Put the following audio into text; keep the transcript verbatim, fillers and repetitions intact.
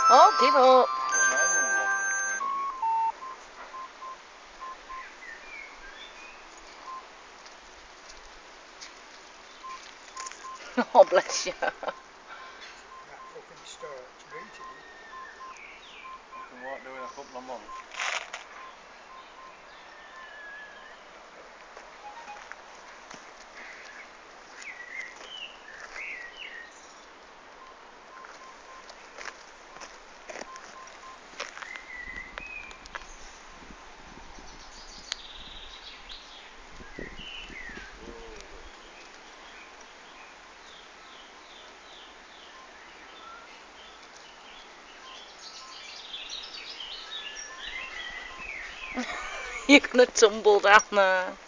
Oh, give up. Oh, bless you. That fucking starts beating me. Fucking what, doing a couple of months? You're gonna tumble down there.